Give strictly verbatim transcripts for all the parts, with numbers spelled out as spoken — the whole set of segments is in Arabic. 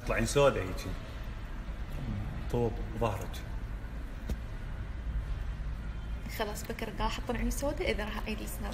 تطلعين سوداء هيجي طوب ظهرك. خلاص بكر قاعد احط عيني سوداء اذا راح اعيد السناب.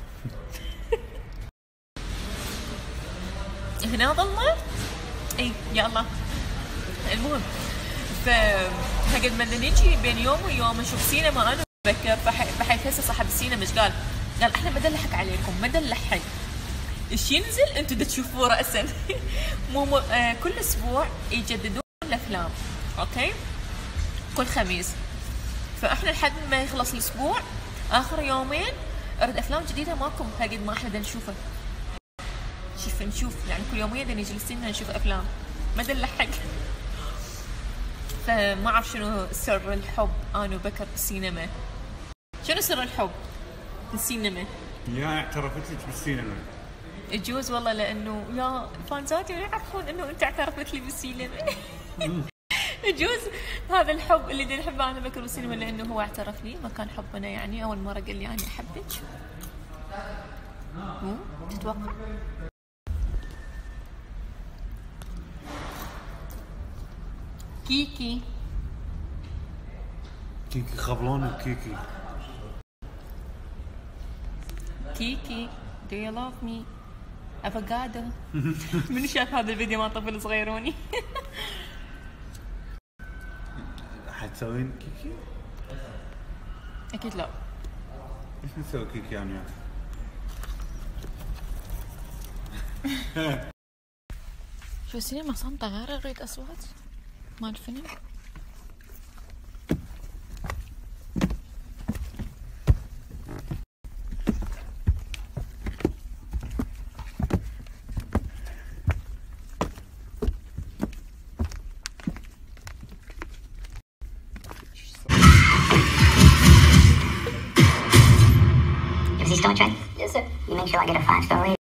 هنا ظلمة؟ اي يا الله. المهم فهقد ما نجي بين يوم ويوم نشوف سينما انا وبكر، بحيث هسه صاحب السينما ايش قال؟ قال احنا ما دلحك عليكم، ما دلحك ايش ينزل انتم تشوفوه راسا. مو, مو آه كل اسبوع يجددون الافلام، اوكي؟ كل خميس. فاحنا لحد ما يخلص الاسبوع اخر يومين ارد افلام جديده ماكم، هقد ما احنا نشوفه. شوف نشوف يعني كل يومين نجي للسينما نشوف افلام، ما دلحق. فما اعرف شنو سر الحب انا وبكر بالسينما. شنو سر الحب بالسينما؟ يا اعترفت لك بالسينما. يجوز والله لانه يا فانزاتي يعرفون انه انت اعترفت لي بالسينما. يجوز هذا الحب اللي نحبه انا بكر بالسينما لانه هو اعترف لي، ما كان حبنا يعني اول مره قال لي انا احبك. مو تتوقع؟ كيكي كيكي خبلوني بكيكي. كيكي do you love me افوكادو. من شاف هذا الفيديو مع طفل صغيروني؟ حتسوين كيكي؟ اكيد لا. ايش نسوي كيكي انا وياك؟ شو السينما صامتة غير اريد اصوات مال الفيلم. Is he still a train? Yes, sir. You make sure I get a five-star rating.